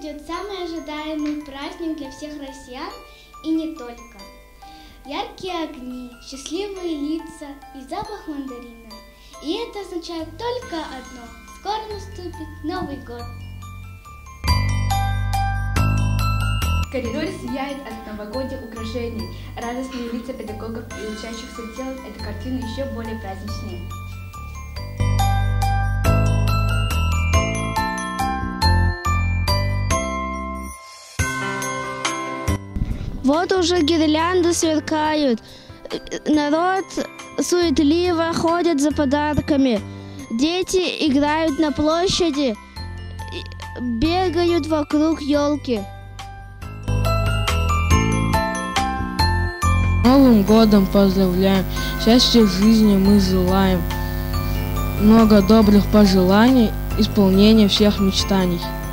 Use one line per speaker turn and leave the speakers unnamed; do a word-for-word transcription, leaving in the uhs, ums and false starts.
ждет самый ожидаемый праздник для всех россиян и не только. Яркие огни, счастливые лица и запах мандарина. И это означает только одно – скоро наступит Новый год.
В коридоре сияет от новогодних украшений. Радостные лица педагогов и учащихся делают эту картину еще более праздничнее.
Вот уже гирлянды сверкают, народ суетливо ходит за подарками, дети играют на площади, бегают вокруг елки.
Новым годом поздравляем, счастья в жизни мы желаем, много добрых пожеланий, исполнения всех мечтаний.